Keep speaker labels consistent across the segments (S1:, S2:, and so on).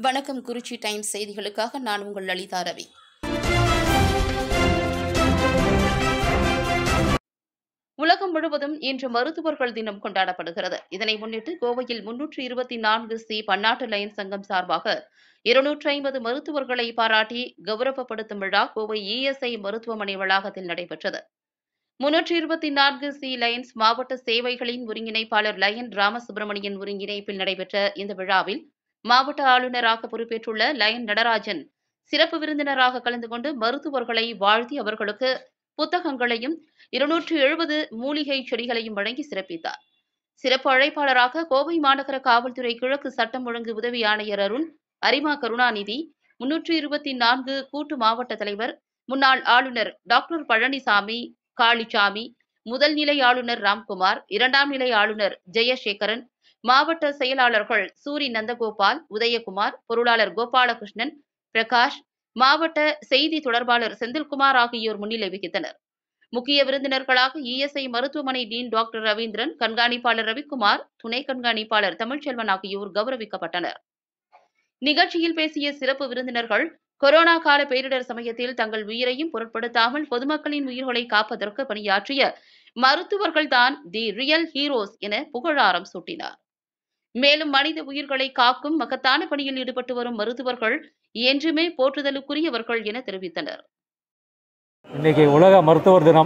S1: வணக்கம் குறிச்சி டைம்ஸ் செய்திகளுக்காக நான் உங்கள் லலிதா ரவி. உலகம் முழுவதும் இன்று மருத்துவர்கள் தினம் கொண்டாடப்படுகிறது. இதனை முன்னிட்டு கோவையில் 324C பன்னாட்டு லயன்ஸ் சங்கம் சார்பாக 250 மருத்துவர்களை பாராட்டி கௌரவப்படுத்தும் விழா கோவை ESI மருத்துவமனை வளாகத்தில் நடைபெற்றது. 324C லயன்ஸ் மாவட்ட சேவைகளின் ஒருங்கிணைப்பாளர் லயன் ராமசுப்பிரமணியன் ஒருங்கிணைப்பில் நடைபெற்ற இந்த விழாவில் மாவட்ட ஆளுநராக பொறுப்பேற்றுள்ள லயன் நடராஜன் சிறப்பு விருந்தினராக கலந்து கொண்டு மருத்துவர்களை வாழ்த்தி அவர்களுக்கு புத்தகங்களையும் 270 மூலிகை செடிகளையும் வழங்கி சிறப்பித்தார். சிறப்பு அழைப்பாளராக கோவை மாநகர காவல்துறை கிழக்கு சட்டம் ஒழுங்கு உதவி ஆணையர் அருண், அரிமா கருணாநிதி, 324 கூட்டு மாவட்ட தலைவர், முன்னாள் ஆளுநர் டாக்டர் பழனிசாமி, காளிச்சாமி, முதல் நிலை ஆளுநர் ராம்குமார், இரண்டாம் நிலை ஆளுநர் ஜெயசேகரன், மாவட்ட செயலாளர்கள் சூரி நந்தகோபால், உதயகுமார், பொருளாளர் கோபாலகிருஷ்ணன், பிரகாஷ், மாவட்ட செய்தி தொடர்பாளர் செந்தில்குமார் ஆகியோர் முன்னிலை வகித்தனர். முக்கிய விருந்தினர்களாக ESI மருத்துவமனை டீன் டாக்டர் ரவீந்திரன், கண்காணிப்பாளர் ரவிக்குமார், துணை கண்காணிப்பாளர் தமிழ்ச்செல்வன் ஆகியோர் கௌரவிக்கப்பட்டனர். நிகழ்ச்சியில் பேசிய சிறப்பு விருந்தினர்கள் கொரோனா கால பேரிடர் சமயத்தில் தங்கள் உயிரையும் பொருட்படுத்தாமல் பொதுமக்களின் உயிர்களை காப்பதற்கு பணியாற்றிய மருத்துவர்கள்தான் தி ரியல் ஹீரோஸ் என புகழாரம் சூட்டினார். மேலும் மனித உயிர்களை காக்கும் மகத்தான பணியில் ஈடுபட்டு வரும் மருத்துவர்கள் என்றுமே போற்றுதலுக்குரியவர்கள் என தெரிவித்தனர்.
S2: இன்றைக்கி உலக மருத்துவர் தினம்.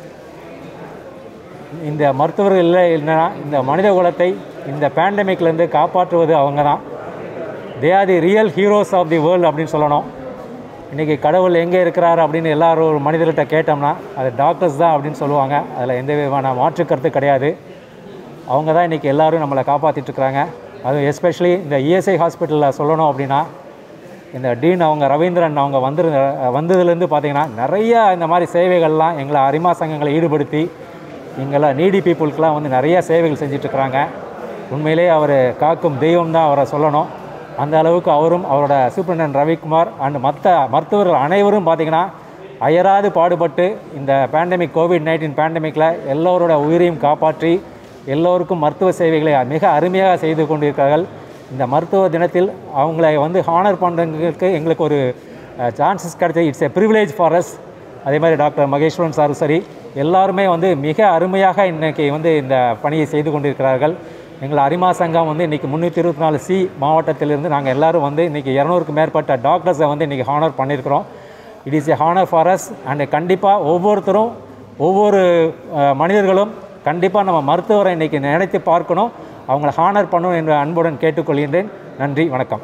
S2: இந்த மருத்துவர்கள் இல்லைன்னா இந்த மனித குலத்தை இந்த பேண்டமிக்லேருந்து காப்பாற்றுவது அவங்க தான். They are the real heroes of the world அப்படின்னு சொல்லணும். இன்றைக்கி கடவுள் எங்கே இருக்கிறார் அப்படின்னு எல்லாரும் ஒரு மனிதர்கிட்ட கேட்டோம்னா அது டாக்டர்ஸ் தான் அப்படின்னு சொல்லுவாங்க. அதில் எந்த விதமான மாற்றுக்கருத்து கிடையாது. அவங்க தான் இன்றைக்கி எல்லோரும் நம்மளை காப்பாற்றிட்டுருக்குறாங்க. அதுவும் எஸ்பெஷலி இந்த ESI ஹாஸ்பிட்டலில் சொல்லணும் அப்படின்னா இந்த டீன் அவங்க ரவீந்திரன் அவங்க வந்ததுலேருந்து பார்த்திங்கன்னா நிறையா இந்த மாதிரி சேவைகள்லாம் எங்களை அரிமா சங்கங்களை ஈடுபடுத்தி இங்கெல்லாம் நீடி பீப்புளுக்கெலாம் வந்து நிறையா சேவைகள் செஞ்சிட்ருக்குறாங்க. உண்மையிலே அவர் காக்கும் தெய்வம் தான் அவரை சொல்லணும். அந்த அளவுக்கு அவரும் அவரோட சூப்பரண்ட் ரவிக்குமார் அண்ட் மற்ற மருத்துவர்கள் அனைவரும் பார்த்திங்கன்னா அயராது பாடுபட்டு இந்த பேண்டமிக் COVID-19 பேண்டமிக்கில் எல்லோரோட உயிரையும் காப்பாற்றி எல்லோருக்கும் மருத்துவ சேவைகளை மிக அருமையாக செய்து கொண்டிருக்கிறார்கள். இந்த மருத்துவ தினத்தில் அவங்களை வந்து ஹானர் பண்ணுறதுக்கு எங்களுக்கு ஒரு சான்சஸ் கிடைச்சது. It's a privilege for us. அதே மாதிரி டாக்டர் மகேஸ்வரன் சாரும் சரி எல்லாருமே வந்து மிக அருமையாக இன்றைக்கி வந்து இந்த பணியை செய்து கொண்டிருக்கிறார்கள். எங்கள் அரிமா சங்கம் வந்து இன்றைக்கி 324C மாவட்டத்திலிருந்து நாங்கள் எல்லோரும் வந்து இன்றைக்கி 200க்கும் மேற்பட்ட டாக்டர்ஸை வந்து இன்றைக்கி ஹானர் பண்ணியிருக்கிறோம். It is a honour for us. And கண்டிப்பாக ஒவ்வொருத்தரும் ஒவ்வொரு மனிதர்களும் கண்டிப்பாக நம்ம மருத்துவரை இன்றைக்கி நினைத்து பார்க்கணும், அவங்கள ஹானர் பண்ணணும் என்று அன்புடன் கேட்டுக்கொள்கின்றேன். நன்றி, வணக்கம்.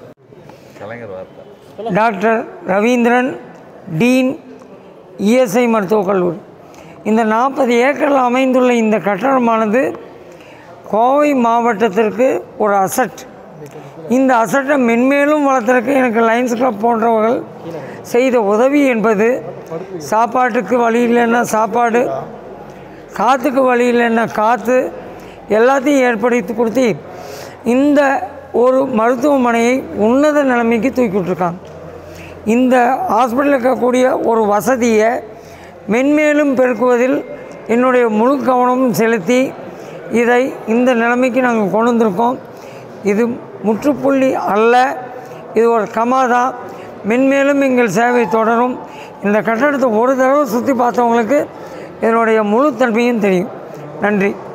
S3: டாக்டர் ரவீந்திரன், டீன், ESI மருத்துவக் கல்லூரி. இந்த 40 ஏக்கரில் அமைந்துள்ள இந்த கட்டடமானது கோவை மாவட்டத்திற்கு ஒரு அசட். இந்த அசட்டை மென்மேலும் வளர்த்துறதுக்கு எனக்கு லயன்ஸ் கிளப் போன்றவர்கள் செய்த உதவி என்பது சாப்பாட்டுக்கு வழி இல்லைன்னா சாப்பாடு, காற்றுக்கு வழி இல்லைன்னா காற்று, எல்லாத்தையும் ஏற்படுத்தி கொடுத்து இந்த ஒரு மருத்துவமனையை உன்னத நிலைமைக்கு தூக்கி விட்டுருக்காங்க. இந்த ஹாஸ்பிட்டலில் இருக்கக்கூடிய ஒரு வசதியை மென்மேலும் பெருக்குவதில் என்னுடைய முழு கவனமும் செலுத்தி இதை இந்த நிலைமைக்கு நாங்கள் கொண்டு வந்திருக்கோம். இது முற்றுப்புள்ளி அல்ல, இது ஒரு கமாதான். மென்மேலும் எங்கள் சேவை தொடரும். இந்த கட்டடத்தை ஒரு தடவை சுற்றி பார்த்தவங்களுக்கு இதனுடைய முழு தன்மையும் தெரியும். நன்றி.